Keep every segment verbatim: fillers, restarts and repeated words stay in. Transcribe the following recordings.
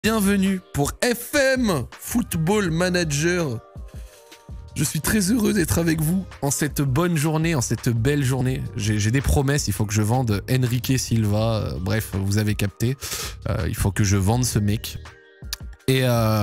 Bienvenue pour F M Football Manager. Je suis très heureux d'être avec vous en cette bonne journée, en cette belle journée. J'ai des promesses, il faut que je vende Enrique Silva. Euh, bref, vous avez capté. Euh, il faut que je vende ce mec. Et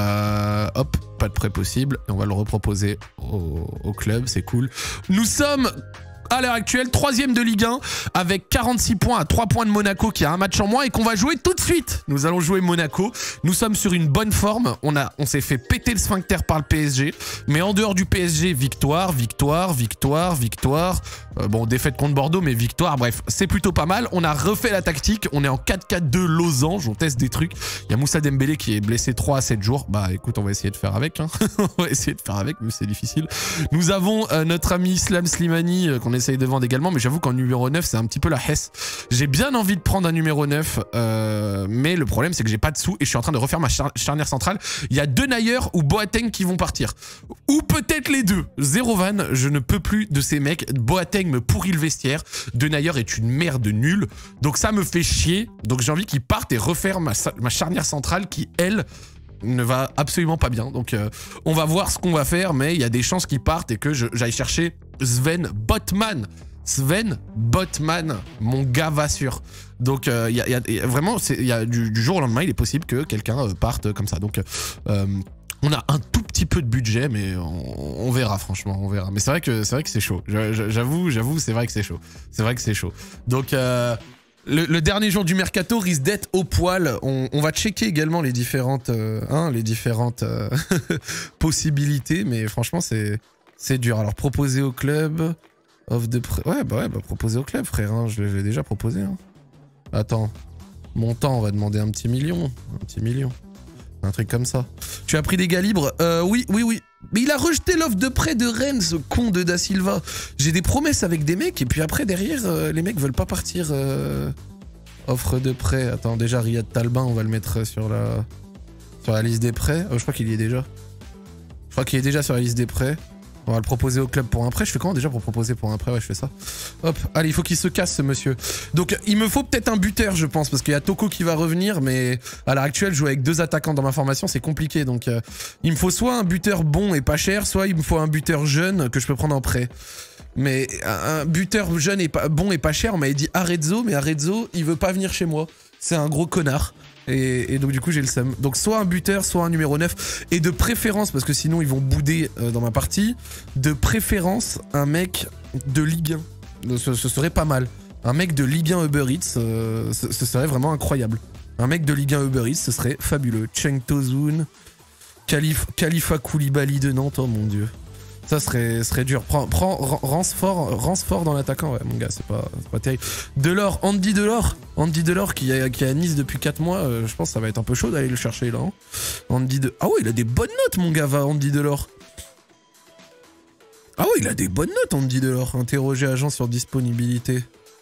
euh, hop, pas de prêt possible. Et on va le reproposer au, au club, c'est cool. Nous sommes... à l'heure actuelle, troisième de Ligue un, avec quarante-six points à trois points de Monaco qui a un match en moins et qu'on va jouer tout de suite. Nous allons jouer Monaco. Nous sommes sur une bonne forme. On, a, on s'est fait péter le sphincter par le P S G. Mais en dehors du P S G, victoire, victoire, victoire, victoire. Euh, bon, défaite contre Bordeaux, mais victoire. Bref, c'est plutôt pas mal. On a refait la tactique. On est en quatre quatre deux losange. On teste des trucs. Il y a Moussa Dembélé qui est blessé trois à sept jours. Bah écoute, on va essayer de faire avec. Hein. on va essayer de faire avec, mais c'est difficile. Nous avons euh, notre ami Islam Slimani euh, qu'on essaye de vendre également, mais j'avoue qu'en numéro neuf, c'est un petit peu la hesse. J'ai bien envie de prendre un numéro neuf, euh, mais le problème, c'est que j'ai pas de sous et je suis en train de refaire ma char charnière centrale. Il y a Denayer ou Boateng qui vont partir. Ou peut-être les deux. Zéro van, je ne peux plus de ces mecs. Boateng me pourrit le vestiaire. Denayer est une merde nulle. Donc ça me fait chier. Donc j'ai envie qu'ils partent et refaire ma, ma charnière centrale qui, elle, ne va absolument pas bien. Donc euh, on va voir ce qu'on va faire, mais il y a des chances qu'ils partent et que j'aille chercher Sven Botman. Sven Botman, mon gars va sûr. Donc il euh, y, y, y a vraiment, y a, du, du jour au lendemain, il est possible que quelqu'un euh, parte comme ça. Donc euh, on a un tout petit peu de budget, mais on, on verra franchement, on verra. Mais c'est vrai que c'est vrai que c'est chaud. J'avoue, j'avoue, c'est vrai que c'est chaud. C'est vrai que c'est chaud. Donc euh, Le, le dernier jour du mercato risque d'être au poil. On, on va checker également les différentes, euh, hein, les différentes euh, possibilités, mais franchement c'est c'est dur. Alors proposer au club, offre de prêt. Ouais bah ouais bah proposer au club frère. Hein, je l'ai déjà proposé. Hein. Attends, montant on va demander un petit million, un petit million, un truc comme ça. Tu as pris des gars libres? euh, Oui oui oui. Mais il a rejeté l'offre de prêt de Rennes, ce con de Da Silva. J'ai des promesses avec des mecs et puis après derrière euh, les mecs veulent pas partir. Euh... Offre de prêt. Attends, déjà Riyad Talbin, on va le mettre sur la sur la liste des prêts. Oh, je crois qu'il y est déjà. Je crois qu'il est déjà sur la liste des prêts. On va le proposer au club pour un prêt. Je fais comment déjà pour proposer pour un prêt? Ouais, je fais ça. Hop, allez, il faut qu'il se casse ce monsieur. Donc il me faut peut-être un buteur, je pense, parce qu'il y a Toko qui va revenir, mais à l'heure actuelle, jouer avec deux attaquants dans ma formation, c'est compliqué. Donc euh, il me faut soit un buteur bon et pas cher, soit il me faut un buteur jeune que je peux prendre en prêt. Mais un buteur jeune et pas, bon et pas cher, on m'avait dit Arezzo, mais Arezzo, il veut pas venir chez moi. C'est un gros connard. Et, et donc du coup j'ai le seum. Donc soit un buteur, soit un numéro neuf. Et de préférence, parce que sinon ils vont bouder euh, dans ma partie, de préférence un mec de Ligue un. Ce, ce serait pas mal. Un mec de Ligue un Uber Eats, euh, ce, ce serait vraiment incroyable. Un mec de Ligue un Uber Eats, ce serait fabuleux. Cheng Tosun, Khalif, Khalifa Koulibaly de Nantes, oh mon dieu. Ça serait, serait dur. Prends, prends Ransford, Ransford dans l'attaquant, ouais, mon gars, c'est pas, pas terrible. Delors, Andy Delors, Andy Delors qui est qui à Nice depuis quatre mois, euh, je pense que ça va être un peu chaud d'aller le chercher là. Hein. Andy de... Ah ouais, il a des bonnes notes, mon gars, va, Andy Delors. Ah ouais, il a des bonnes notes, Andy Delors. Interroger agent sur disponibilité.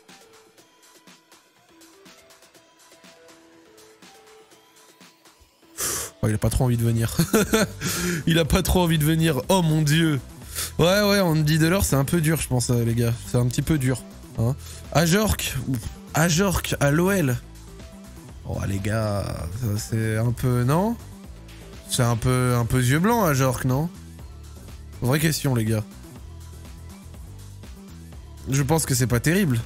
Oh, il a pas trop envie de venir. Il a pas trop envie de venir. Oh mon dieu. Ouais, ouais, Andy Delors, c'est un peu dur, je pense, les gars. C'est un petit peu dur. Hein. Ajorc. Ajorc à l'O L. Oh, les gars, c'est un peu... Non? C'est un peu, un peu yeux blancs, Ajorc, non? Vraie question, les gars. Je pense que c'est pas terrible.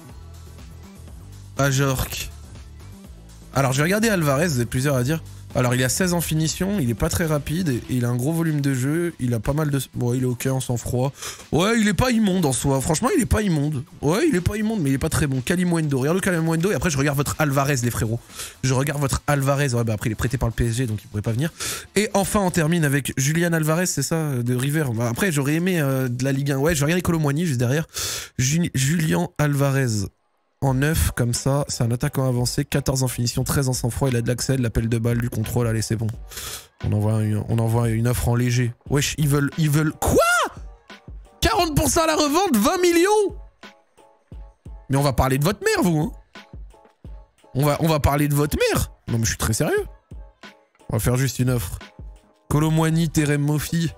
Ajorc. Alors, je vais regarder Alvarez, vous êtes plusieurs à dire... Alors il a seize en finition, il est pas très rapide, et il a un gros volume de jeu, il a pas mal de... Bon, il est ok en sang-froid. Ouais, il est pas immonde en soi, franchement il est pas immonde. Ouais, il est pas immonde, mais il est pas très bon. Kalimundo, regarde le Kalimundo, et après je regarde votre Alvarez les frérots. Je regarde votre Alvarez, ouais bah après il est prêté par le P S G, donc il pourrait pas venir. Et enfin on termine avec Julian Alvarez, c'est ça, de River. Bah, après j'aurais aimé euh, de la Ligue un, ouais je vais regarder Kolo Muani juste derrière. Ju Julian Alvarez. En neuf, comme ça, c'est un attaquant avancé, quatorze en finition, treize en sang-froid, il a de l'accès, de l'appel de balle, du contrôle, allez c'est bon. On envoie, une, on envoie une offre en léger. Wesh, ils veulent... Ils veulent... Quoi? quarante pour cent à la revente, vingt millions? Mais on va parler de votre mère, vous, hein? On va, on va parler de votre mère? Non mais je suis très sérieux. On va faire juste une offre. Kolo Muani, Terem Moffi.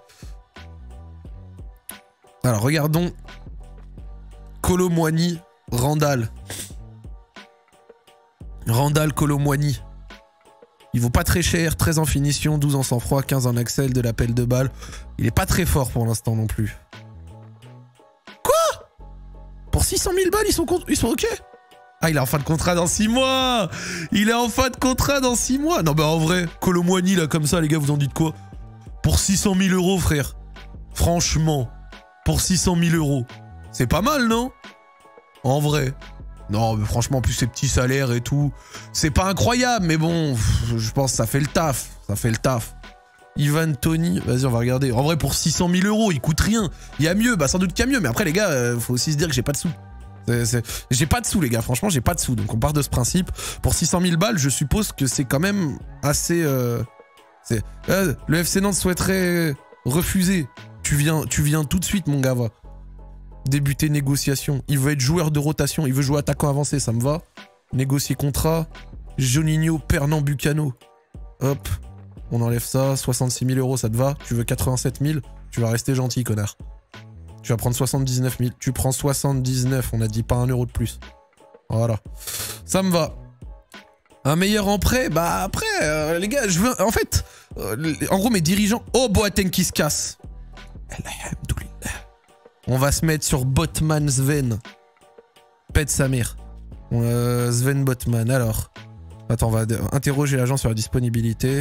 Alors, regardons. Kolo Muani, Randall. Randall Kolo Muani. Il vaut pas très cher, treize en finition, douze en sang-froid, quinze en axel, de l'appel de balle. Il est pas très fort pour l'instant non plus. Quoi? Pour six cent mille balles, ils sont, ils sont ok? Ah, il est en fin de contrat dans six mois! Il est en fin de contrat dans six mois! Non, bah en vrai, Colomboigny, là, comme ça, les gars, vous en dites quoi? Pour six cent mille euros, frère. Franchement, pour six cent mille euros. C'est pas mal, non? En vrai. Non, mais franchement, en plus, ces petits salaires et tout. C'est pas incroyable, mais bon, je pense que ça fait le taf. Ça fait le taf. Ivan Tony, vas-y, on va regarder. En vrai, pour six cent mille euros, il coûte rien. Il y a mieux, bah sans doute qu'il y a mieux. Mais après, les gars, euh, faut aussi se dire que j'ai pas de sous. J'ai pas de sous, les gars. Franchement, j'ai pas de sous. Donc, on part de ce principe. Pour six cent mille balles, je suppose que c'est quand même assez... Euh, euh, le F C Nantes souhaiterait refuser. Tu viens, tu viens tout de suite, mon gars, va. Débuter négociation. Il veut être joueur de rotation. Il veut jouer attaquant avancé, ça me va. Négocier contrat. Juninho, Pernambucano. Bucano. Hop. On enlève ça. soixante-six mille euros, ça te va? Tu veux quatre-vingt-sept mille? Tu vas rester gentil, connard. Tu vas prendre soixante-dix-neuf mille. Tu prends soixante-dix-neuf. On a dit pas un euro de plus. Voilà. Ça me va. Un meilleur en prêt? Bah après, euh, les gars, je veux... En fait, euh, en gros, mes dirigeants... Oh, Boateng qui se casse. Alhamdoulilah. On va se mettre sur Botman Sven. Pète sa mère. Euh, Sven Botman, alors. Attends, on va interroger l'agent sur la disponibilité.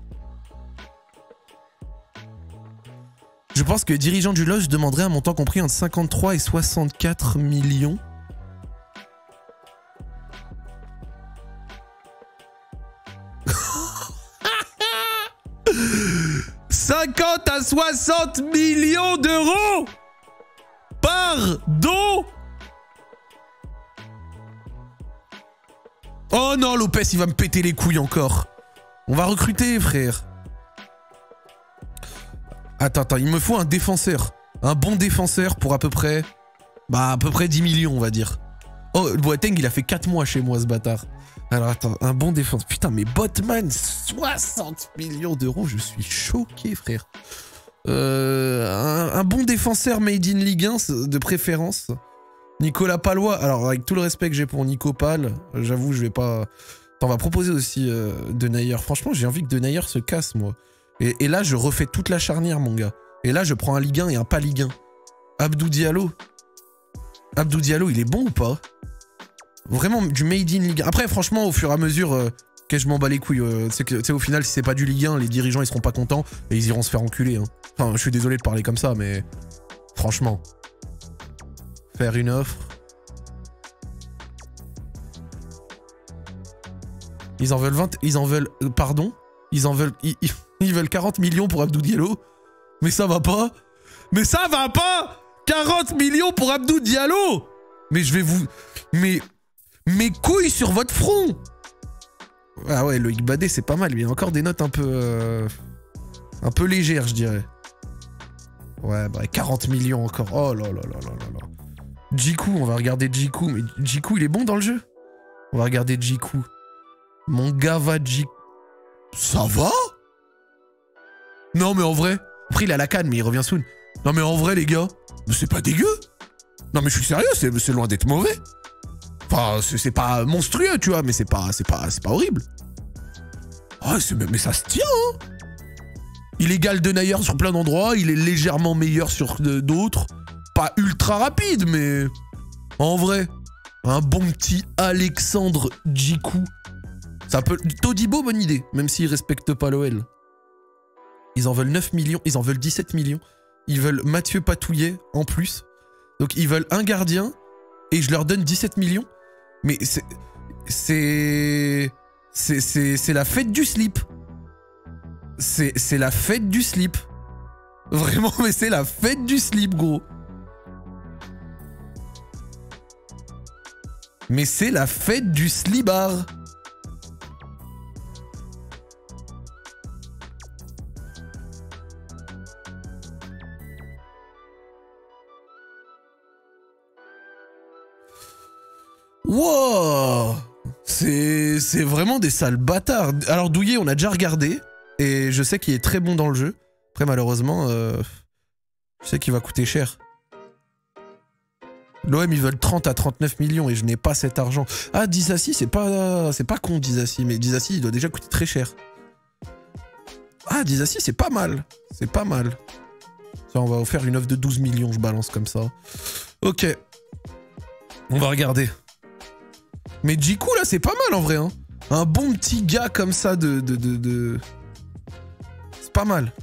Je pense que les dirigeants du Lodge demanderaient un montant compris entre cinquante-trois et soixante-quatre millions. cinquante à soixante millions d'euros! Pardon? Oh non, Lopez, il va me péter les couilles encore. On va recruter, frère. Attends, attends, il me faut un défenseur. Un bon défenseur pour à peu près... Bah, à peu près dix millions, on va dire. Oh, Boateng, il a fait quatre mois chez moi, ce bâtard. Alors, attends, un bon défenseur. Putain, mais Botman, soixante millions d'euros, je suis choqué, frère. Euh, un, un bon défenseur made in Ligue un, de préférence. Nicolas Palois. Alors, avec tout le respect que j'ai pour Nico Pal, j'avoue, je vais pas... T'en vas proposer aussi euh, Denayer. Franchement, j'ai envie que Denayer se casse, moi. Et, et là, je refais toute la charnière, mon gars. Et là, je prends un Ligue un et un pas Ligue un. Abdou Diallo. Abdou Diallo, il est bon ou pas? Vraiment, du made in Ligue un. Après, franchement, au fur et à mesure... Euh, que je m'en bats les couilles. Euh, tu sais, au final, si c'est pas du Ligue un, les dirigeants, ils seront pas contents et ils iront se faire enculer. Hein. Enfin, je suis désolé de parler comme ça, mais... Franchement. Faire une offre. Ils en veulent vingt... Ils en veulent... Euh, pardon? Ils en veulent... Ils, ils veulent quarante millions pour Abdou Diallo? Mais ça va pas? Mais ça va pas? quarante millions pour Abdou Diallo? Mais je vais vous... Mais... Mes couilles sur votre front! Ah ouais, Loïc Badet, c'est pas mal. Il y a encore des notes un peu... Euh, un peu légères, je dirais. Ouais, bah quarante millions encore. Oh là là là là là là. Jiku, on va regarder Jiku. Mais Jiku, il est bon dans le jeu? On va regarder Jiku. Mon gars va Jiku. Ça va? Non, mais en vrai... Après, il a la canne, mais il revient soon. Non, mais en vrai, les gars, c'est pas dégueu. Non, mais je suis sérieux, c'est loin d'être mauvais. Enfin, c'est pas monstrueux, tu vois, mais c'est pas, c'est pas, c'est pas horrible. Ah, mais ça se tient, hein. Il égale Denayer sur plein d'endroits, il est légèrement meilleur sur d'autres. Pas ultra rapide, mais... En vrai, un bon petit Alexandre Djikou. Ça peut... Todibo, bonne idée, même s'il respecte pas l'O L. Ils en veulent neuf millions, ils en veulent dix-sept millions. Ils veulent Mathieu Patouillet en plus. Donc ils veulent un gardien et je leur donne dix-sept millions. Mais c'est... C'est... C'est la fête du slip. C'est la fête du slip. Vraiment, mais c'est la fête du slip, gros. Mais c'est la fête du slibard. Wow! C'est vraiment des sales bâtards. Alors Douillet, on a déjà regardé. Et je sais qu'il est très bon dans le jeu. Après, malheureusement, euh, je sais qu'il va coûter cher. L'O M, ils veulent trente à trente-neuf millions et je n'ai pas cet argent. Ah, Disasi, c'est pas, c'est pas con, Disasi, mais Disasi, il doit déjà coûter très cher. Ah, Disasi, c'est pas mal. C'est pas mal. Ça, on va faire une offre de douze millions, je balance comme ça. Ok. On va regarder. Mais Djikou, là, c'est pas mal, en vrai, hein. Un bon petit gars comme ça de... de, de, de... C'est pas mal.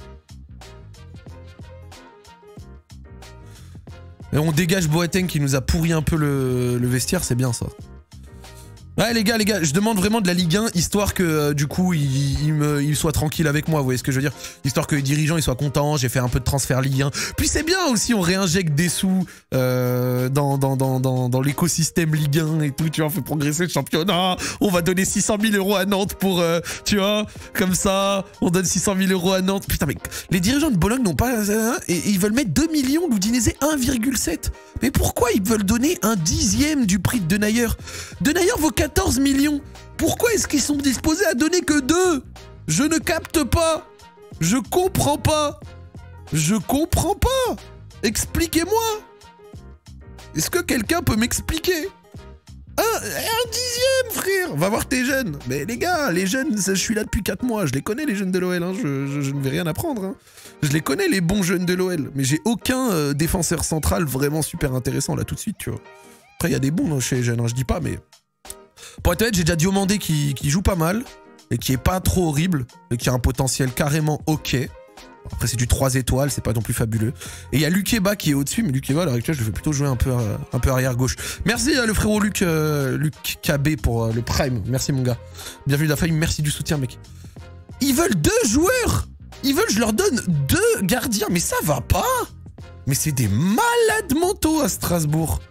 Et on dégage Boateng qui nous a pourri un peu le, le vestiaire, c'est bien ça. Ouais les gars, les gars, je demande vraiment de la Ligue un, histoire que euh, du coup il, il, me, il soit tranquille avec moi, vous voyez ce que je veux dire? Histoire que les dirigeants ils soient contents, j'ai fait un peu de transfert Ligue un. Puis c'est bien aussi, on réinjecte des sous euh, dans, dans, dans, dans, dans l'écosystème Ligue un et tout, tu vois, on fait progresser le championnat, on va donner six cent mille euros à Nantes pour, euh, tu vois, comme ça, on donne six cent mille euros à Nantes. Putain mais les dirigeants de Bologne n'ont pas... Euh, et, et ils veulent mettre deux millions, l'Udinese un virgule sept. Mais pourquoi ils veulent donner un dixième du prix de Denayer? Denayer vaut quatorze millions. Pourquoi est-ce qu'ils sont disposés à donner que deux? Je ne capte pas. Je comprends pas. Je comprends pas. Expliquez-moi. Est-ce que quelqu'un peut m'expliquer? Un, un dixième, frère. Va voir tes jeunes. Mais les gars, les jeunes, je suis là depuis quatre mois. Je les connais, les jeunes de l'O L. Hein. Je, je, je ne vais rien apprendre. Hein. Je les connais, les bons jeunes de l'O L. Mais j'ai aucun euh, défenseur central vraiment super intéressant là tout de suite, tu vois. Après, il y a des bons chez les jeunes, hein, je dis pas, mais... Pour être honnête, j'ai déjà Diomandé qui, qui joue pas mal, et qui est pas trop horrible, et qui a un potentiel carrément ok. Après, c'est du trois étoiles, c'est pas non plus fabuleux. Et il y a Lukeba qui est au-dessus, mais Lukeba, à l'heure actuelle, je le fais plutôt jouer un peu, euh, un peu arrière-gauche. Merci euh, le frérot Luc, euh, Luc K B pour euh, le Prime. Merci mon gars. Bienvenue dans la famille, merci du soutien, mec. Ils veulent deux joueurs. Ils veulent, je leur donne deux gardiens, mais ça va pas. Mais c'est des malades mentaux à Strasbourg.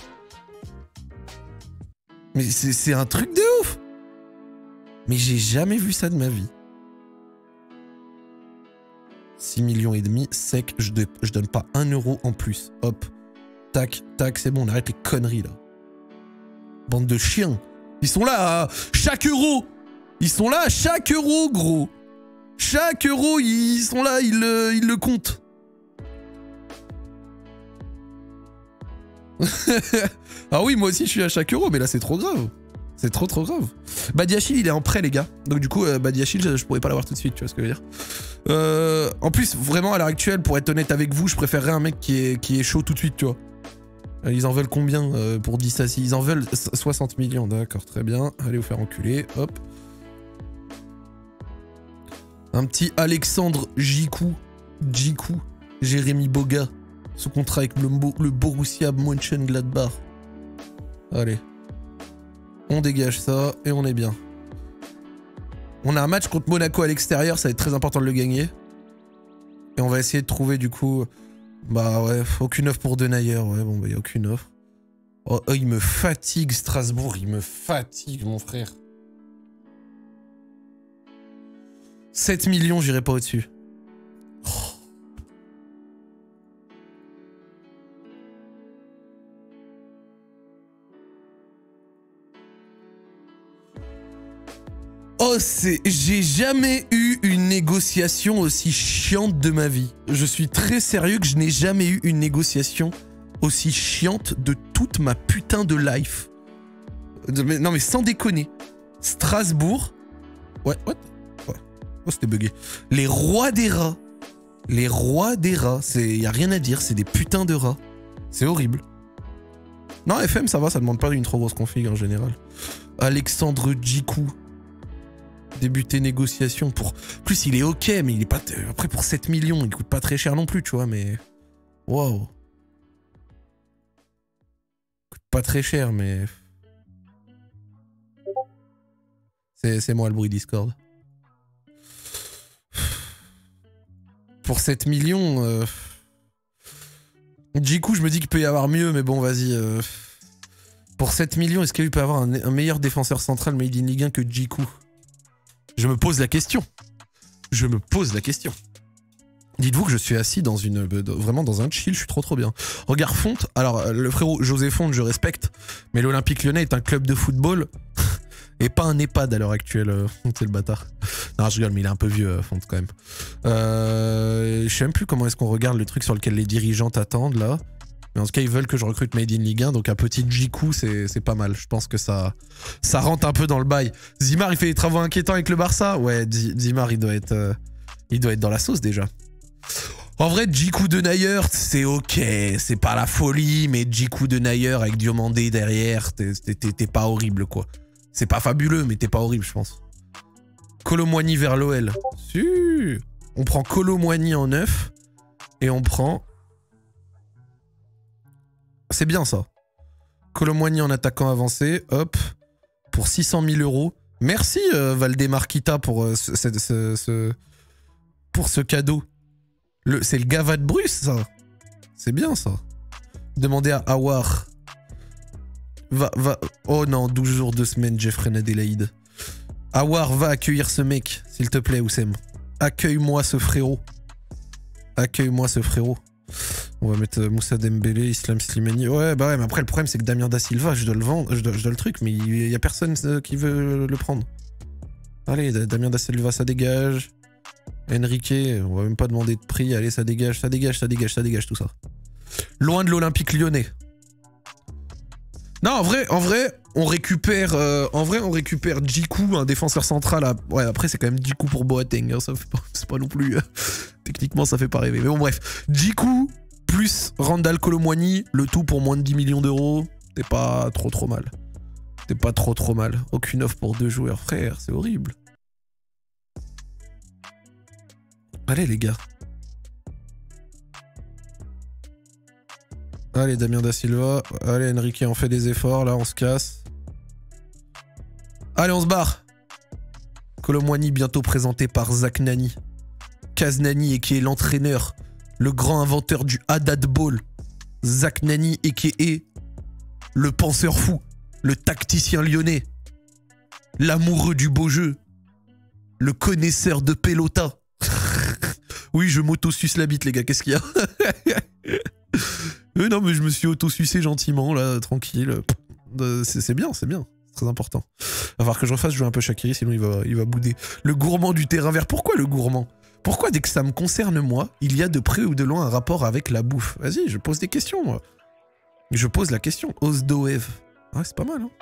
Mais c'est un truc de ouf. Mais j'ai jamais vu ça de ma vie. six millions et demi, sec, je, de, je donne pas un euro en plus. Hop, tac, tac, c'est bon, on arrête les conneries là. Bande de chiens. Ils sont là à chaque euro. Ils sont là à chaque euro, gros. Chaque euro, ils sont là, ils le, ils le comptent. Ah oui, moi aussi je suis à chaque euro, mais là c'est trop grave. C'est trop trop grave. Badiachil il est en prêt les gars. Donc du coup euh, Badiachil je, je pourrais pas l'avoir tout de suite, tu vois ce que je veux dire. Euh, en plus vraiment à l'heure actuelle, pour être honnête avec vous, je préférerais un mec qui est, qui est chaud tout de suite, tu vois. Ils en veulent combien euh, pour dix assis? Ils en veulent soixante millions, d'accord, très bien. Allez vous faire enculer, hop. Un petit Alexandre Djikou. Djikou. Jérémy Boga. Sous contrat avec le, le Borussia Mönchengladbach. Allez. On dégage ça et on est bien. On a un match contre Monaco à l'extérieur, ça va être très important de le gagner. Et on va essayer de trouver du coup... Bah ouais, aucune offre pour Denayer. Ouais, bon bah y a aucune offre. Oh, oh, il me fatigue Strasbourg, il me fatigue mon frère. sept millions, j'irai pas au-dessus. Oh. Oh, c'est... J'ai jamais eu une négociation aussi chiante de ma vie. Je suis très sérieux que je n'ai jamais eu une négociation aussi chiante de toute ma putain de life. Non mais sans déconner. Strasbourg... Ouais, what? Ouais. Oh, c'était bugué. Les rois des rats. Les rois des rats. C'est... Y a rien à dire, c'est des putains de rats. C'est horrible. Non, F M, ça va, ça demande pas une trop grosse config en général. Alexandre Djikou. Débuter négociation pour... Plus il est ok, mais il est pas... Après pour sept millions, il coûte pas très cher non plus, tu vois, mais... Wow. Coûte pas très cher, mais... C'est moi le bruit Discord. Pour sept millions... Euh... Djikou, je me dis qu'il peut y avoir mieux, mais bon, vas-y. Euh... Pour sept millions, est-ce qu'il peut y avoir un, un meilleur défenseur central made in Ligue un que Djikou? Je me pose la question. Je me pose la question. Dites-vous que je suis assis dans une... Vraiment dans un chill, je suis trop trop bien. Regarde Fonte. Alors, le frérot José Fonte, je respecte. Mais l'Olympique Lyonnais est un club de football. Et pas un EHPAD à l'heure actuelle. C'est le bâtard. Non, je rigole, mais il est un peu vieux, Fonte, quand même. Euh, je sais même plus comment est-ce qu'on regarde le truc sur lequel les dirigeants t'attendent, là. Mais en tout cas, ils veulent que je recrute Made in Ligue un, donc un petit Djikou, c'est pas mal. Je pense que ça, ça rentre un peu dans le bail. Zimar, il fait des travaux inquiétants avec le Barça. Ouais, Zimar, il doit être, euh, il doit être dans la sauce déjà. En vrai, Djikou de Nayer, c'est ok. C'est pas la folie, mais Djikou de Nayer avec Diomandé derrière, t'es pas horrible, quoi. C'est pas fabuleux, mais t'es pas horrible, je pense. Kolo Muani vers l'O L. Si. On prend Kolo Muani en neuf. Et on prend... C'est bien ça. Kolo Muani en attaquant avancé. Hop. Pour six cent mille euros. Merci euh, Valdemar Kita pour, euh, ce, ce, ce, pour ce cadeau. C'est le Gava de Bruce, ça. C'est bien, ça. Demandez à Awar. Va, va... Oh non, douze jours, deux semaines, Jeffrey Adélaïde. Awar, va accueillir ce mec, s'il te plaît, Oussem. Accueille-moi ce frérot. Accueille-moi ce frérot. On va mettre Moussa Dembélé, Islam Slimani. Ouais, bah ouais, mais après, le problème, c'est que Damien Da Silva, je dois le vendre, je dois, je dois le truc, mais il y a personne qui veut le prendre. Allez, Damien Da Silva, ça dégage. Enrique, on va même pas demander de prix. Allez, ça dégage, ça dégage, ça dégage, ça dégage, tout ça. Loin de l'Olympique Lyonnais. Non, en vrai, en vrai, on récupère, euh, en vrai, on récupère Djikou, un défenseur central. À... Ouais, après, c'est quand même Djikou pour Boateng. Hein, ça fait pas, c'est pas non plus. Euh... Techniquement, ça fait pas rêver. Mais bon, bref, Djikou plus Randal Kolo Muani, le tout pour moins de dix millions d'euros. C'est pas trop trop mal. C'est pas trop trop mal. Aucune offre pour deux joueurs, frère, c'est horrible. Allez les gars. Allez Damien Da Silva. Allez Enrique, on fait des efforts. Là on se casse. Allez on se barre. Kolo Muani bientôt présenté par Zach Nani. Kaz Nani et qui est l'entraîneur. Le grand inventeur du Haddad Ball. Zach Nani et qui est le penseur fou. Le tacticien lyonnais. L'amoureux du beau jeu. Le connaisseur de pelota. Oui, je m'auto-suce la bite, les gars, qu'est-ce qu'il y a? euh, Non, mais je me suis auto-sucé gentiment, là, tranquille. C'est bien, c'est bien. C'est très important. Il va falloir que je refasse jouer un peu Shaqiri, sinon il va, il va bouder. Le gourmand du terrain vert. Pourquoi le gourmand? Pourquoi, dès que ça me concerne, moi, il y a de près ou de loin un rapport avec la bouffe? Vas-y, je pose des questions, moi. Je pose la question. Ozdoev. Ouais, c'est pas mal, hein.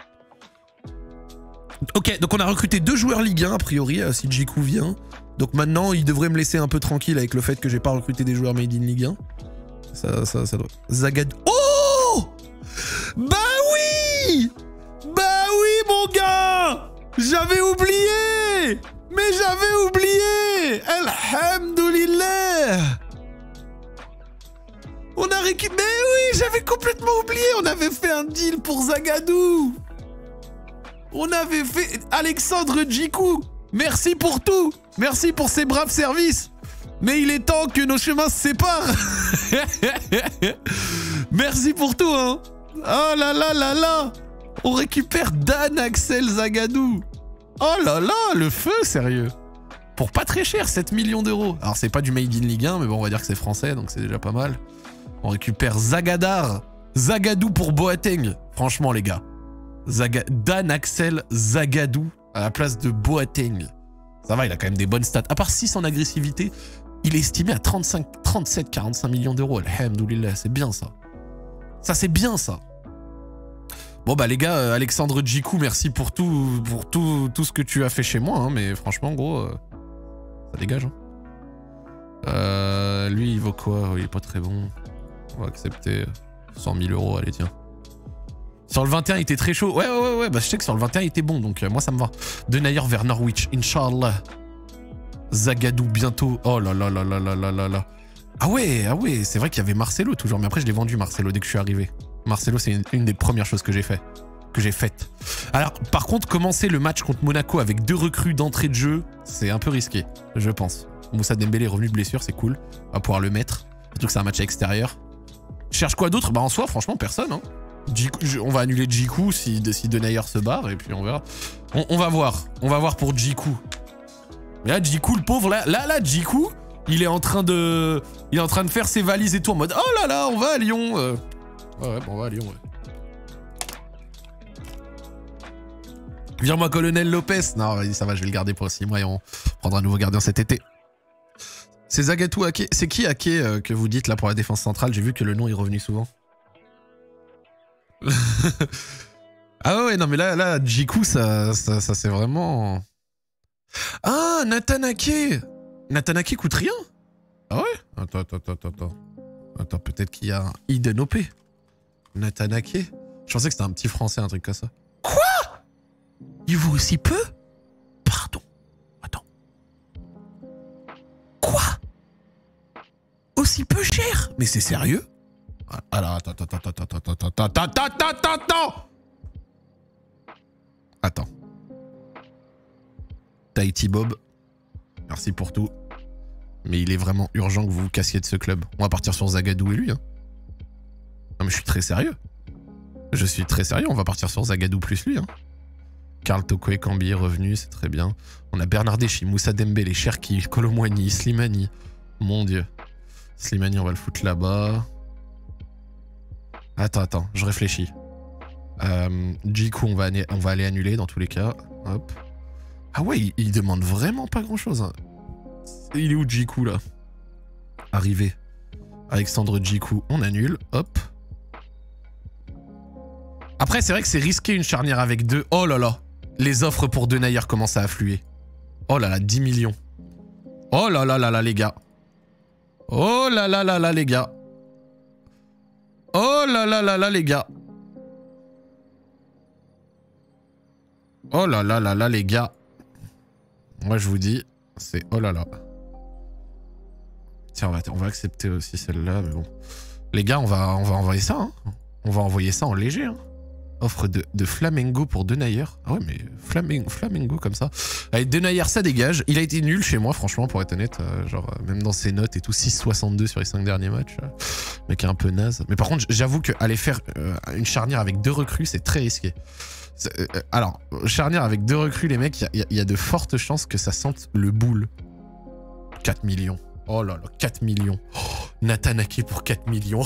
Ok, donc on a recruté deux joueurs Ligue un, a priori, si Djikou vient. Donc maintenant, il devrait me laisser un peu tranquille avec le fait que j'ai pas recruté des joueurs made in Ligue un. Ça, ça, ça doit... Zagadou... Oh! Bah oui! Bah oui, mon gars! J'avais oublié! Mais j'avais oublié! Alhamdoulilah! On a récupéré... Mais oui, j'avais complètement oublié! On avait fait un deal pour Zagadou! On avait fait... Alexandre Djikou! Merci pour tout! Merci pour ces braves services! Mais il est temps que nos chemins se séparent! Merci pour tout, hein! Oh là là là là! On récupère Dan Axel Zagadou! Oh là là, le feu, sérieux! Pour pas très cher, sept millions d'euros. Alors c'est pas du Made in Ligue un, mais bon, on va dire que c'est français, donc c'est déjà pas mal. On récupère Zagadar! Zagadou pour Boateng! Franchement, les gars. Zaga... Dan Axel Zagadou à la place de Boateng. Ça va, il a quand même des bonnes stats. À part six en agressivité, il est estimé à trente-cinq, trente-sept, quarante-cinq millions d'euros. Alhamdoulilah, c'est bien ça. Ça, c'est bien ça. Bon, bah les gars, euh, Alexandre Djikou, merci pour tout, pour tout, tout ce que tu as fait chez moi. Hein, mais franchement, gros, euh, ça dégage. Hein. Euh, lui, il vaut quoi? Il est pas très bon. On va accepter cent mille euros. Allez, tiens. Sur le vingt et un, il était très chaud. Ouais, ouais, ouais, ouais. Bah, je sais que sur le vingt et un, il était bon. Donc, euh, moi, ça me va. De Nayer vers Norwich. Inch'Allah. Zagadou bientôt. Oh là là là là là là là là. Ah ouais, ah ouais. C'est vrai qu'il y avait Marcelo toujours. Mais après, je l'ai vendu, Marcelo, dès que je suis arrivé. Marcelo, c'est une, une des premières choses que j'ai fait. Que j'ai faites. Alors, par contre, commencer le match contre Monaco avec deux recrues d'entrée de jeu, c'est un peu risqué, je pense. Moussa Dembélé est revenu de blessure, c'est cool. On va pouvoir le mettre. Surtout que c'est un match à extérieur. Cherche quoi d'autre? Bah, en soi, franchement, personne, hein. Djikou, on va annuler Djikou si, si Denayer se barre et puis on verra. On, on va voir. On va voir pour Djikou. Mais là, Djikou, le pauvre, là, là, là, Djikou, il est en train de... Il est en train de faire ses valises et tout en mode « Oh là là, on va à Lyon euh. !» Ouais, ouais, bon, on va à Lyon, ouais. Vire-moi Colonel Lopez. Non, ça va, je vais le garder pour six mois et on prendra un nouveau gardien cet été. C'est Zagadou Ake. C'est qui Ake euh, que vous dites là pour la défense centrale? J'ai vu que le nom est revenu souvent. Ah ouais, non, mais là, là Djikou, ça, ça, ça c'est vraiment... Ah, Nathan Ake Nathan Ake coûte rien? Ah ouais? Attends, attends, attends, attends. Attends, peut-être qu'il y a un hidden O P. Nathan Ake? Je pensais que c'était un petit français, un truc comme ça. Quoi? Il vaut aussi peu? Pardon. Attends. Quoi? Aussi peu cher? Mais c'est sérieux? Alors, attends, attends, attends, attends, attends, attends, attends, attends, attends, attends. Attends. Tahiti Bob, merci pour tout. Mais il est vraiment urgent que vous vous cassiez de ce club. On va partir sur Zagadou et lui. Hein. Non mais je suis très sérieux. Je suis très sérieux, on va partir sur Zagadou plus lui. Hein. Karl Toko et Kambi est revenu, c'est très bien. On a Bernard Deschy, Moussa Dembélé, Cherki, Colomwani, Slimani. Mon dieu. Slimani, on va le foutre là-bas. Attends, attends, je réfléchis. Euh, Djikou, on va, on va aller annuler dans tous les cas. Hop. Ah ouais, il, il demande vraiment pas grand-chose. Hein. Il est où Djikou là? Arrivé. Alexandre Djikou, on annule. Hop. Après, c'est vrai que c'est risqué une charnière avec deux. Oh là là. Les offres pour Denayer commencent à affluer. Oh là là, dix millions. Oh là là là là, les gars. Oh là là là là, les gars. Oh là là là là, les gars. Oh là là là là, les gars. Moi, je vous dis, c'est oh là là. Tiens, on va, on va accepter aussi celle-là, mais bon. Les gars, on va, on va envoyer ça. Hein. On va envoyer ça en léger. Hein. Offre de, de Flamengo pour Denayer. Ah ouais, mais Flamengo, Flamengo comme ça. Allez, Denayer, ça dégage. Il a été nul chez moi, franchement, pour être honnête. Euh, genre, euh, même dans ses notes et tout, six virgule soixante-deux sur les cinq derniers matchs. Euh, mec est un peu naze. Mais par contre, j'avoue qu'aller faire euh, une charnière avec deux recrues, c'est très risqué. Euh, alors, charnière avec deux recrues, les mecs, il y, y a de fortes chances que ça sente le boule. quatre millions. Oh là là, quatre millions. Oh, Nathan Ake pour quatre millions.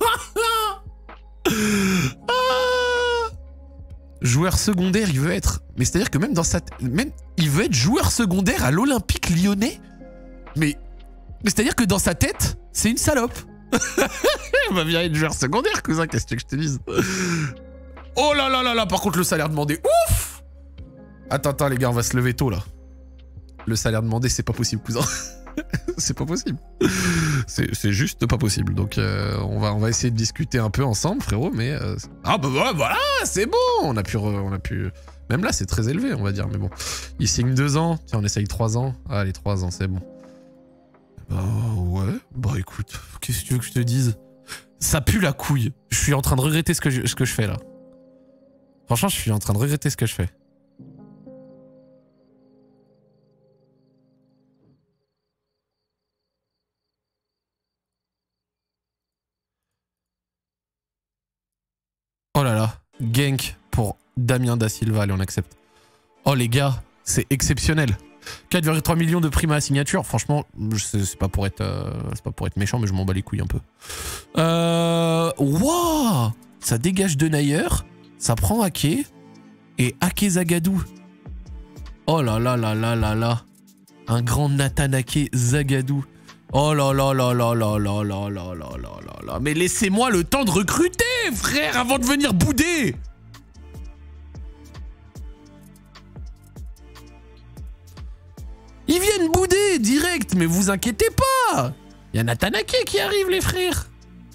Ah, joueur secondaire, il veut être. Mais c'est-à-dire que même dans sa... Même, il veut être joueur secondaire à l'Olympique Lyonnais. Mais... Mais c'est-à-dire que dans sa tête, c'est une salope. Il va bien être joueur secondaire, cousin, qu'est-ce que je te dise? Oh là là là là, par contre, le salaire demandé, ouf! Attends, attends, les gars, on va se lever tôt, là. Le salaire demandé, c'est pas possible, cousin. C'est pas possible. C'est juste pas possible. Donc, euh, on, va, on va essayer de discuter un peu ensemble, frérot, mais... Euh, ah bah voilà, c'est bon! On a pu... On a pu... Même là, c'est très élevé, on va dire, mais bon. Il signe deux ans. Tiens, on essaye trois ans. Ah, allez, trois ans, c'est bon. Bah ouais, bah écoute, qu'est-ce que tu veux que je te dise? Ça pue la couille. Je suis en train de regretter ce que je, ce que je fais, là. Franchement, je suis en train de regretter ce que je fais. Oh là là, gank pour Damien Da Silva, allez on accepte. Oh les gars, c'est exceptionnel. quatre virgule trois millions de primes à la signature, franchement, c'est pas pour être, euh, c'est pas pour être méchant, mais je m'en bats les couilles un peu. Euh, wow, ça dégage Denayer, ça prend Ake et Ake Zagadou. Oh là là là là là là, un grand Nathan Ake Zagadou. Oh là là là là là là là là là là là là. Mais laissez-moi le temps de recruter, frère, avant de venir bouder. Ils viennent bouder direct, mais vous inquiétez pas. Il y a Nathan Ake qui arrive, les frères.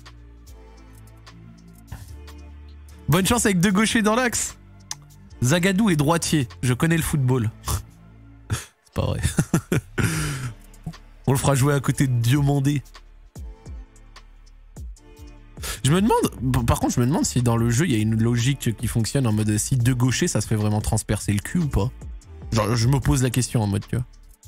Bonne chance avec deux gauchers dans l'axe. Zagadou est droitier, je connais le football. C'est pas vrai. On le fera jouer à côté de Diomandé. Je me demande, par contre, je me demande si dans le jeu, il y a une logique qui fonctionne en mode si deux gauchers, ça se fait vraiment transpercer le cul ou pas. Genre, je me pose la question en mode, tu vois.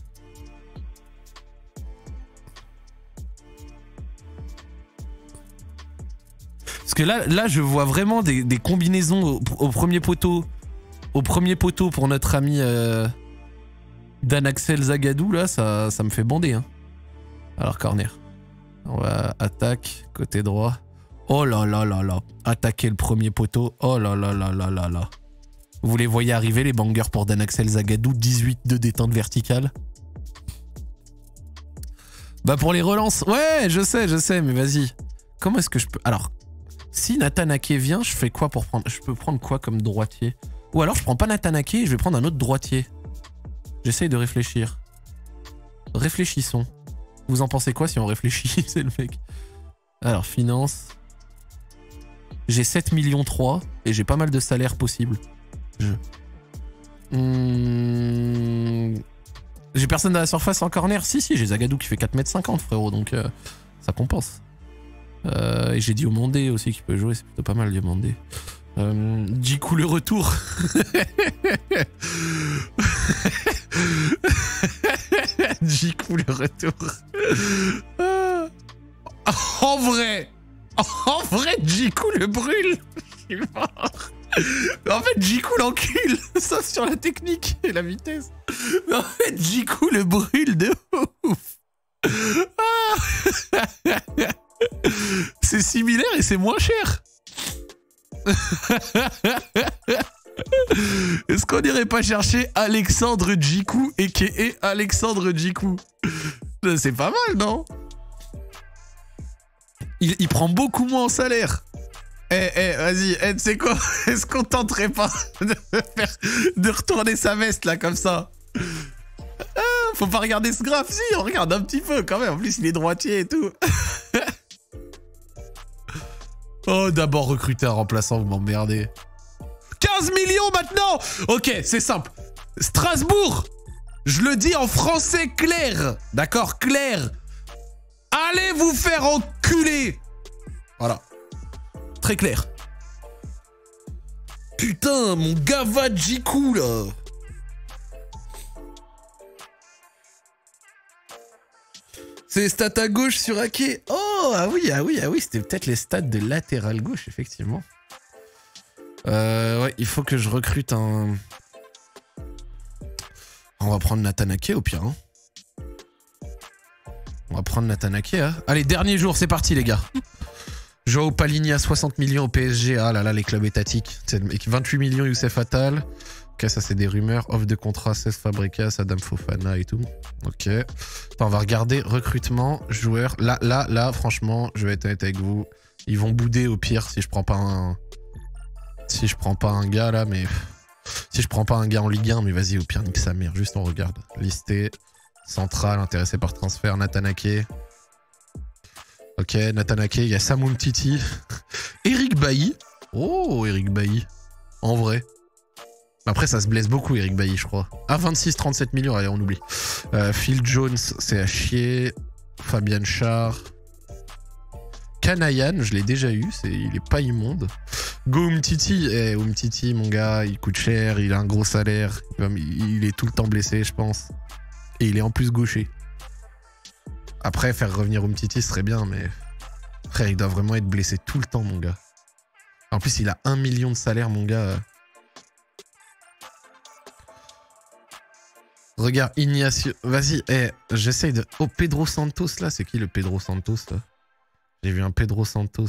Parce que là, là je vois vraiment des, des combinaisons au, au premier poteau. Au premier poteau pour notre ami euh, Dan Axel Zagadou, là, ça, ça me fait bander. Hein. Alors, corner. On va attaque, côté droit. Oh là là là là. Attaquer le premier poteau. Oh là là là là là là. Vous les voyez arriver, les bangers pour Dan Axel Zagadou. dix-huit de détente verticale. Bah pour les relances. Ouais, je sais, je sais, mais vas-y. Comment est-ce que je peux... Alors, Si Nathan Ake vient, je fais quoi pour prendre... Je peux prendre quoi comme droitier? Ou alors je prends pas Nathan Ake et je vais prendre un autre droitier. J'essaye de réfléchir. Réfléchissons. Vous en pensez quoi si on réfléchit? C'est le mec. Alors, finance. J'ai sept millions trois et j'ai pas mal de salaires possibles. Je... Mmh... J'ai personne dans la surface en corner. Si, si, j'ai Zagadou qui fait quatre mètres cinquante, frérot, donc euh, ça compense. Euh, et j'ai Diomandé aussi qui peut jouer, c'est plutôt pas mal, Diomandé. Euh, Djikou le retour. Djikou le retour. Ah. En vrai, en vrai, Djikou le brûle. Je suis mort. Mais en fait, Djikou l'encule, sauf sur la technique et la vitesse. Mais en fait, Djikou le brûle de ouf. Ah. C'est similaire et c'est moins cher. Est-ce qu'on n'irait pas chercher Alexandre Djikou et qui est Alexandre Djikou? C'est pas mal, non? il, il prend beaucoup moins en salaire. Eh, eh, vas-y, eh, tu sais quoi? Est-ce qu'on tenterait pas de, faire, de retourner sa veste, là, comme ça? Ah, faut pas regarder ce graphe. Si, on regarde un petit peu, quand même. En plus, il est droitier et tout. Oh, d'abord recruter un remplaçant, vous m'emmerdez. quinze millions maintenant! Ok, c'est simple. Strasbourg, je le dis en français clair. D'accord, clair. Allez vous faire enculer. Voilà. Très clair. Putain, mon Gava Djikou, là. C'est stats à gauche sur Ake. Oh, ah oui, ah oui, ah oui, c'était peut-être les stats de latéral gauche, effectivement. Euh, ouais, il faut que je recrute un... On va prendre Nathan Ake, au pire. Hein. On va prendre Nathan Ake, hein. Allez, dernier jour, c'est parti, les gars. Joao Palhinha, soixante millions au P S G. Ah là là, les clubs étatiques. vingt-huit millions, Youssef Attal. Ok, ça c'est des rumeurs. Offre de contrat, Cesc Fabregas, Adam Fofana et tout. Ok. Attends, on va regarder recrutement, joueurs. Là, là, là, franchement, je vais être honnête avec vous. Ils vont bouder au pire si je prends pas un... Si je prends pas un gars là, mais... Si je prends pas un gars en Ligue un, mais vas-y, au pire, nique sa mère. Juste on regarde. Listé, central, intéressé par transfert, Nathan Ake. Ok, Nathan Ake, il y a Samoum Titi. Eric Bailly. Oh, Eric Bailly. En vrai. Après, ça se blesse beaucoup, Eric Bailly, je crois. Ah, vingt-six, trente-sept millions, allez, on oublie. Euh, Phil Jones, c'est à chier. Fabian Schär. Kanayan, je l'ai déjà eu, c'est, il est pas immonde. Go Umtiti, eh, Umtiti, mon gars, il coûte cher, il a un gros salaire. Il est tout le temps blessé, je pense. Et il est en plus gaucher. Après, faire revenir Umtiti serait bien, mais... Frère, il doit vraiment être blessé tout le temps, mon gars. En plus, il a un million de salaire, mon gars. Regarde, Ignacio... Vas-y, eh, j'essaye de... Oh, Pedro Santos, là, c'est qui le Pedro Santos, là? J'ai vu un Pedro Santos.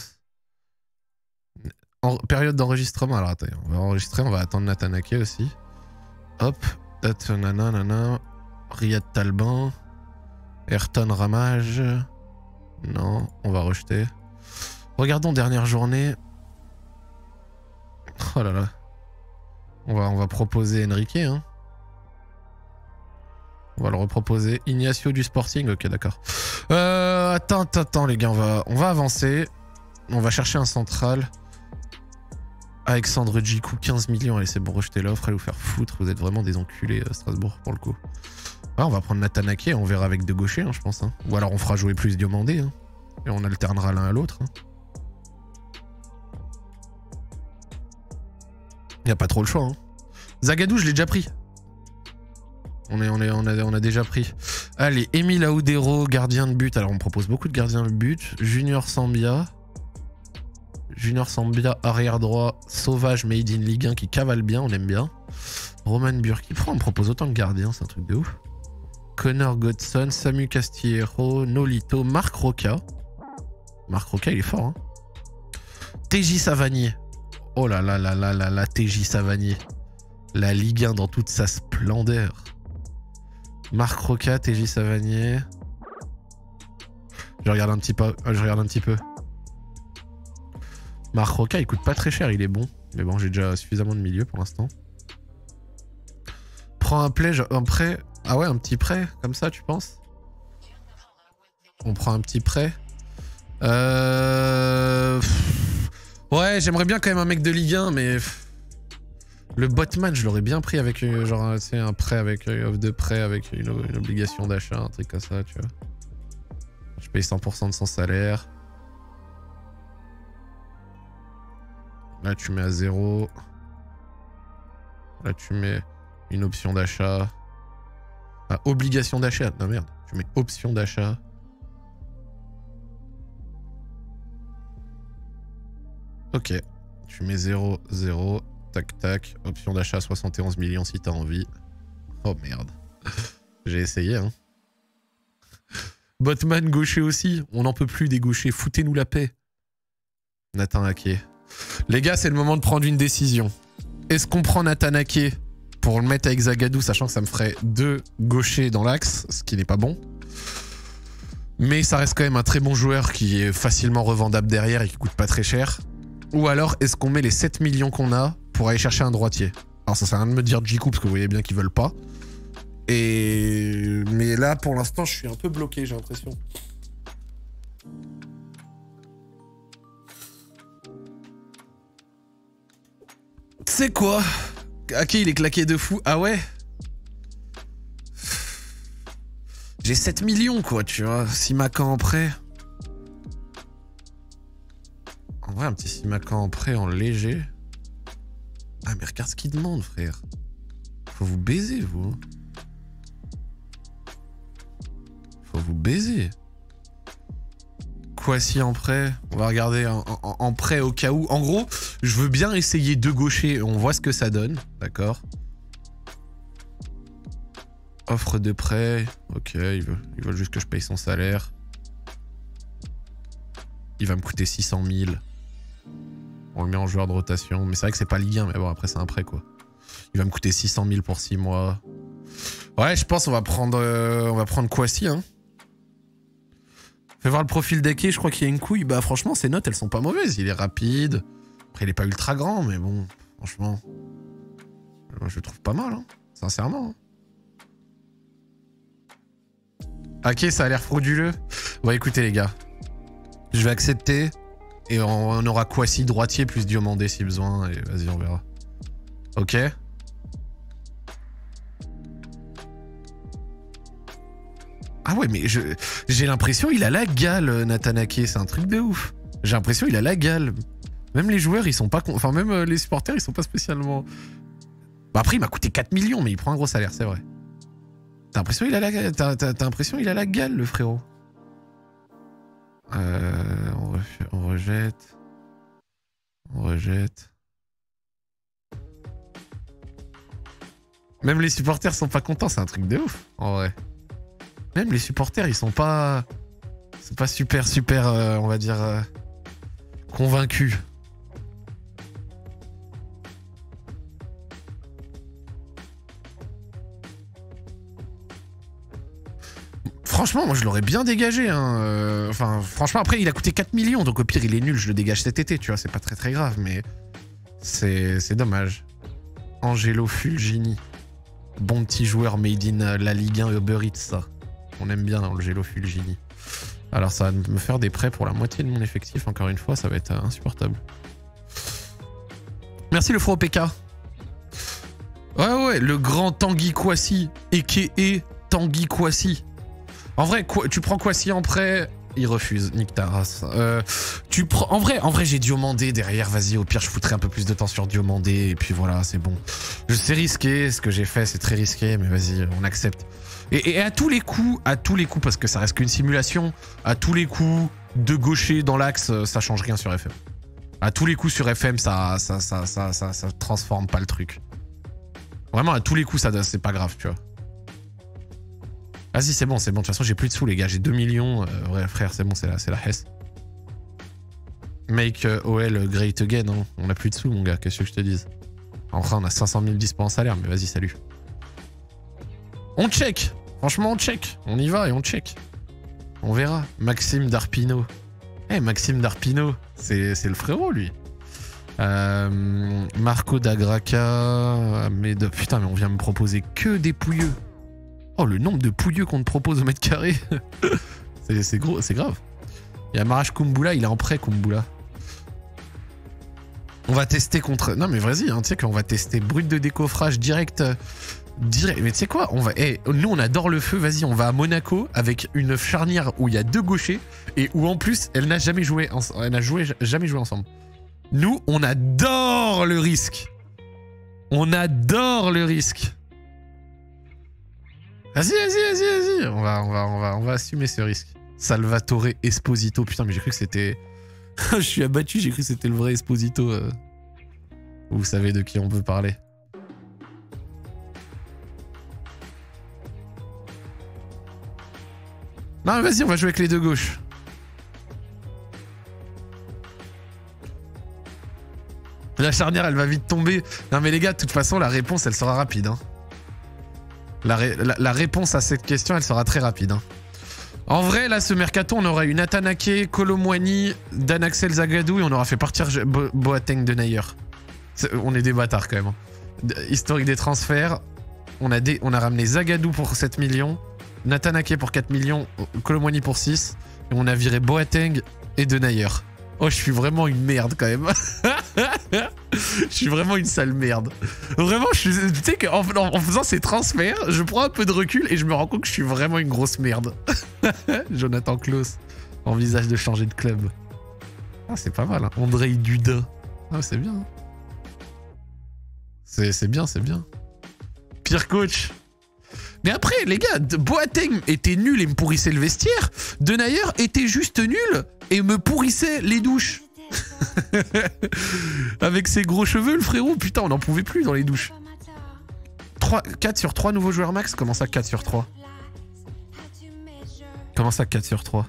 En période d'enregistrement, alors attends, on va enregistrer, on va attendre Nathan Ake aussi. Hop, nana, nana, Riyad Talbin, Ayrton Ramage. Non, on va rejeter. Regardons dernière journée. Oh là là. On va, on va proposer Enrique, hein. On va le reproposer. Ignacio du Sporting, ok, d'accord. Euh, attends, attends, attends, les gars, on va, on va avancer. On va chercher un central. Alexandre Djikou, quinze millions. Allez, c'est bon, rejetez l'offre, allez vous faire foutre. Vous êtes vraiment des enculés, à Strasbourg, pour le coup. Ah, on va prendre Nathan Ake, on verra avec deux gauchers, hein, je pense. Hein. Ou alors on fera jouer plus Diomandé. Hein, et on alternera l'un à l'autre. Il hein. n'y a pas trop le choix. Hein. Zagadou, je l'ai déjà pris. On, est, on, est, on, a, on a déjà pris. Allez, Émile Aoudero, gardien de but. Alors, on me propose beaucoup de gardiens de but. Junior Sambia. Junior Sambia, arrière droit. Sauvage, made in Ligue un, qui cavale bien, on aime bien. Roman Burki. Pourquoi on me propose autant de gardiens? C'est un truc de ouf. Connor Godson, Samu Castillero, Nolito, Marc Roca. Marc Roca, il est fort, hein. T J Savanier. Oh là là là là là là, T J Savanier. La Ligue un dans toute sa splendeur. Marc Roca, T J Savanier. Je regarde un petit peu. Je regarde un petit peu. Marroca, il coûte pas très cher, il est bon. Mais bon, j'ai déjà suffisamment de milieu pour l'instant. Prends un play, un prêt. Ah ouais, un petit prêt, comme ça, tu penses? On prend un petit prêt. Euh... Ouais, j'aimerais bien quand même un mec de Ligue un, mais... Le Botman, je l'aurais bien pris avec euh, genre, tu sais, un prêt avec une offre de prêt, avec une, une obligation d'achat, un truc comme ça, tu vois. Je paye cent pour cent de son salaire. Là, tu mets à zéro. Là, tu mets une option d'achat. Ah, obligation d'achat. Non, merde. Tu mets option d'achat. Ok. Tu mets zéro, zéro. Tac, tac. Option d'achat soixante et onze millions si t'as envie. Oh, merde. J'ai essayé, hein. Botman gaucher aussi. On n'en peut plus des gauchers. Foutez-nous la paix. Nathan Ake. Les gars, c'est le moment de prendre une décision. Est-ce qu'on prend Nathan Ake pour le mettre avec Zagadou, sachant que ça me ferait deux gauchers dans l'axe, ce qui n'est pas bon. Mais ça reste quand même un très bon joueur qui est facilement revendable derrière et qui coûte pas très cher. Ou alors, est-ce qu'on met les sept millions qu'on a pour aller chercher un droitier? Alors ça sert à rien de me dire Djikou parce que vous voyez bien qu'ils veulent pas. Et... Mais là, pour l'instant, je suis un peu bloqué, j'ai l'impression. Tu sais quoi? Ake, il est claqué de fou. Ah ouais? J'ai sept millions, quoi, tu vois. Simakan en prêt. En vrai, un petit Simakan en prêt en léger. Ah, mais regarde ce qu'il demande, frère. Faut vous baiser, vous. Faut vous baiser. Kwasi en prêt. On va regarder en, en, en prêt au cas où. En gros, je veux bien essayer deux gauchers. On voit ce que ça donne. D'accord. Offre de prêt. Ok, ils veulent, ils veulent juste que je paye son salaire. Il va me coûter six cent mille. On le met en joueur de rotation. Mais c'est vrai que c'est pas Ligue un. Mais bon, après, c'est un prêt, quoi. Il va me coûter six cent mille pour six mois. Ouais, je pense qu'on va prendre, euh, on va prendre Kwasi, hein. Fais voir le profil d'Ake, je crois qu'il y a une couille. Bah franchement, ses notes, elles sont pas mauvaises. Il est rapide. Après, il est pas ultra grand, mais bon, franchement... Je le trouve pas mal, hein. Sincèrement. Hein. Ake, ça a l'air frauduleux. Bon, écoutez, les gars. Je vais accepter. Et on, on aura Kwasi droitier plus Diomandé si besoin. Et vas-y, on verra. Ok. Ah ouais, mais j'ai l'impression il a la gale, Nathan Ake. C'est un truc de ouf. J'ai l'impression il a la gale. Même les joueurs, ils sont pas... Enfin, même euh, les supporters, ils sont pas spécialement... Bah après, il m'a coûté quatre millions, mais il prend un gros salaire, c'est vrai. T'as l'impression il a la... T'as l'impression il a la gale, le frérot. Euh... On, re... on rejette. On rejette. Même les supporters sont pas contents, c'est un truc de ouf, en vrai. Même les supporters, ils sont pas... C'est pas super, super, euh, on va dire, euh, convaincus. Franchement, moi, je l'aurais bien dégagé. Hein. Euh, enfin, franchement, après, il a coûté quatre millions, donc au pire, il est nul, je le dégage cet été, tu vois, c'est pas très très grave, mais c'est dommage. Angelo Fulgini. Bon petit joueur made in la Ligue un Uber Eats, ça. On aime bien Angelo Fulgini. Alors ça va me faire des prêts pour la moitié de mon effectif, encore une fois, ça va être insupportable. Merci le Fro P K. Ouais ouais, le grand Tanguy Kwasi, a.k.a. Tanguy Kwasi. En vrai, quoi, tu prends Kwasi en prêt, il refuse, nique ta race. Euh, tu prends, en vrai, en vrai j'ai Diomandé derrière, vas-y, au pire je foutrais un peu plus de temps sur Diomandé, et puis voilà, c'est bon. Je sais risqué, ce que j'ai fait c'est très risqué, mais vas-y, on accepte. Et, et à tous les coups, à tous les coups, parce que ça reste qu'une simulation, à tous les coups, de gaucher dans l'axe, ça change rien sur F M. À tous les coups sur F M, ça, ça, ça, ça, ça, ça transforme pas le truc. Vraiment, à tous les coups, ça, c'est pas grave, tu vois. Vas-y, c'est bon, c'est bon. De toute façon, j'ai plus de sous, les gars. J'ai deux millions. Euh, ouais, frère, c'est bon, c'est la, la Hess. Make uh, O L great again. Hein. On a plus de sous, mon gars. Qu'est-ce que je te dise? Enfin, on a cinq cent mille dispo en salaire, mais vas-y, salut. On check. Franchement, on check. On y va et on check. On verra. Maxime Darpino. Eh, hey, Maxime Darpino, c'est le frérot, lui. Euh, Marco Dagraca. Mais de... Putain, mais on vient me proposer que des pouilleux. Oh, le nombre de pouilleux qu'on te propose au mètre carré. C'est gros, c'est grave. Il y a Maraj Kumbula, il est en prêt, Kumbula. On va tester contre... Non mais vas-y, hein, tu sais qu'on va tester brut de décoffrage direct... Euh, direct. Mais tu sais quoi, on va... hey, nous on adore le feu, vas-y, on va à Monaco avec une charnière où il y a deux gauchers et où en plus elle n'a jamais joué, en... elle n'a joué, jamais joué ensemble. Nous, on adore le risque. On adore le risque. Vas-y, vas-y, vas-y, vas-y. On va, on va, on va, on va assumer ce risque. Salvatore Esposito. Putain, mais j'ai cru que c'était... Je suis abattu, j'ai cru que c'était le vrai Esposito. Euh... Vous savez de qui on peut parler. Non, mais vas-y, on va jouer avec les deux gauches. La charnière, elle va vite tomber. Non, mais les gars, de toute façon, la réponse, elle sera rapide. Hein. La, ré la, la réponse à cette question, elle sera très rapide. Hein. En vrai, là, ce mercato, on aura eu Nathan Ake, Kolo Muani, Dan Axel Zagadou et on aura fait partir Bo Boateng de Nayer. Est, on est des bâtards quand même. Hein. Historique des transferts, on a, des, on a ramené Zagadou pour sept millions, Nathan Ake pour quatre millions, Kolo Muani pour six, et on a viré Boateng et de Nayer. Oh, je suis vraiment une merde quand même. Je suis vraiment une sale merde. Vraiment, tu sais qu'en en faisant ces transferts, je prends un peu de recul et je me rends compte que je suis vraiment une grosse merde. Jonathan Klaus envisage de changer de club. Ah, c'est pas mal. Hein. André Duda. Ah, c'est bien. Hein. C'est bien, c'est bien. Pire coach. Mais après, les gars, Boateng était nul et me pourrissait le vestiaire. De Nayer était juste nul et me pourrissait les douches. Avec ses gros cheveux, le frérot, putain, on n'en pouvait plus dans les douches. trois, quatre sur trois nouveaux joueurs max. Comment ça, quatre sur trois? Comment ça, quatre sur trois?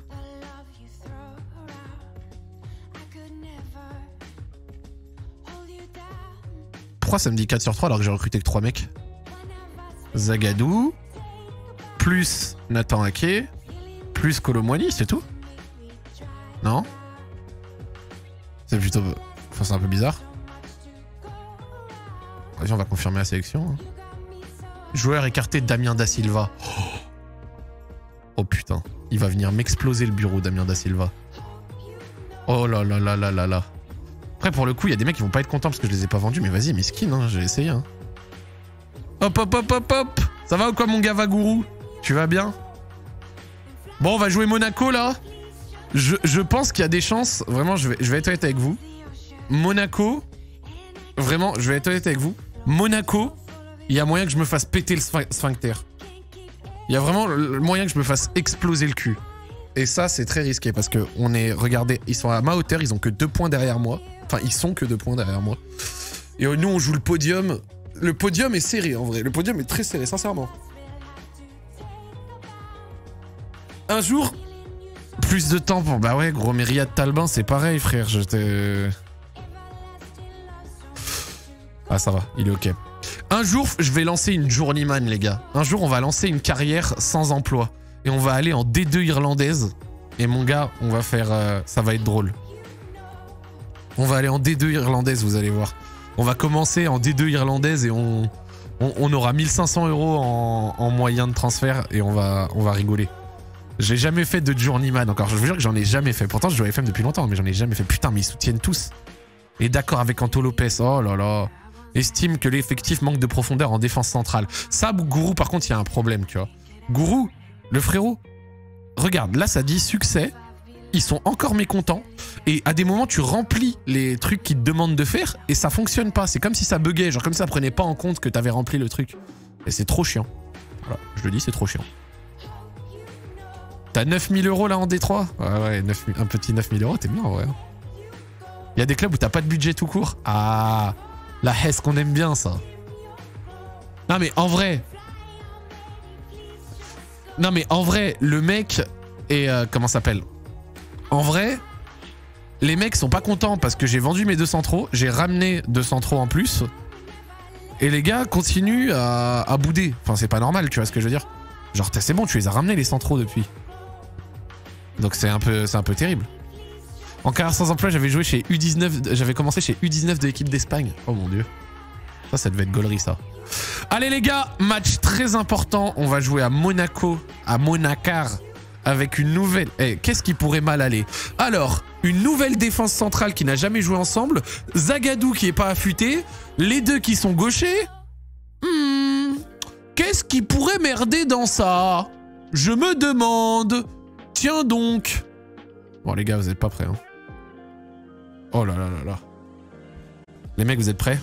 Pourquoi ça me dit quatre sur trois alors que j'ai recruté que trois mecs? Zagadou, plus Nathan Ake, plus Kolo Muani, c'est tout? Non? C'est plutôt... Enfin, c'est un peu bizarre. Vas-y, on va confirmer la sélection. Hein. Joueur écarté, Damien Da Silva. Oh, oh putain. Il va venir m'exploser le bureau, Damien Da Silva. Oh là là là là là là. Après, pour le coup, il y a des mecs qui vont pas être contents parce que je les ai pas vendus. Mais vas-y, mes skins, hein, j'ai essayé. Hein. Hop, hop, hop, hop, hop. Ça va ou quoi, mon gars Vagourou? Tu vas bien? Bon, on va jouer Monaco, là. Je, je pense qu'il y a des chances, vraiment, je vais, je vais être honnête avec vous. Monaco, vraiment, je vais être honnête avec vous. Monaco, il y a moyen que je me fasse péter le sphincter. Il y a vraiment le moyen que je me fasse exploser le cul. Et ça, c'est très risqué parce que on est, regardez, ils sont à ma hauteur, ils ont que deux points derrière moi. Enfin, ils sont que deux points derrière moi. Et nous, on joue le podium. Le podium est serré, en vrai. Le podium est très serré, sincèrement. Un jour... Plus de temps pour... Bah ouais, gros, mais Riyad Talbin, c'est pareil, frère. Je t'ai... Ah, ça va, il est ok. Un jour, je vais lancer une journeyman, les gars. Un jour, on va lancer une carrière sans emploi. Et on va aller en D deux irlandaise. Et mon gars, on va faire... Euh, ça va être drôle. On va aller en D deux irlandaise, vous allez voir. On va commencer en D deux irlandaise et on... On, on aura mille cinq cents euros en, en moyen de transfert et on va, on va rigoler. J'ai jamais fait de journeyman encore. Je vous jure que j'en ai jamais fait. Pourtant, je joue à F M depuis longtemps, mais j'en ai jamais fait. Putain, mais ils soutiennent tous. Et d'accord avec Anto Lopez. Oh là là. Estime que l'effectif manque de profondeur en défense centrale. Ça, Gourou, par contre, il y a un problème, tu vois. Gourou, le frérot. Regarde, là, ça dit succès. Ils sont encore mécontents. Et à des moments, tu remplis les trucs qu'ils te demandent de faire et ça fonctionne pas. C'est comme si ça buguait. Genre comme si ça prenait pas en compte que t'avais rempli le truc. Et c'est trop chiant. Voilà, je le dis, c'est trop chiant. T'as neuf mille euros là en D trois? Ouais, ouais, neuf mille, un petit neuf mille euros, t'es bien, ouais. Il y a des clubs où t'as pas de budget tout court. Ah, la Hesse qu'on aime bien, ça. Non, mais en vrai... Non, mais en vrai, le mec est... Euh, comment ça s'appelle? En vrai, les mecs sont pas contents parce que j'ai vendu mes deux centraux, j'ai ramené deux centraux en plus. Et les gars continuent à, à bouder. Enfin, c'est pas normal, tu vois ce que je veux dire? Genre, c'est bon, tu les as ramenés les centraux depuis. Donc c'est un peu, c'est un peu terrible. En carrière sans emploi, j'avais joué chez U dix-neuf, j'avais commencé chez U dix-neuf de l'équipe d'Espagne. Oh mon dieu. Ça, ça devait être gaulerie, ça. Allez les gars, match très important. On va jouer à Monaco, à Monacar, avec une nouvelle... Eh, qu'est-ce qui pourrait mal aller? Alors, une nouvelle défense centrale qui n'a jamais joué ensemble, Zagadou qui est pas affûté, les deux qui sont gauchers. Hmm, qu'est-ce qui pourrait merder dans ça? Je me demande. Tiens donc. Bon les gars, vous êtes pas prêts, hein? Oh là là là là. Les mecs, vous êtes prêts?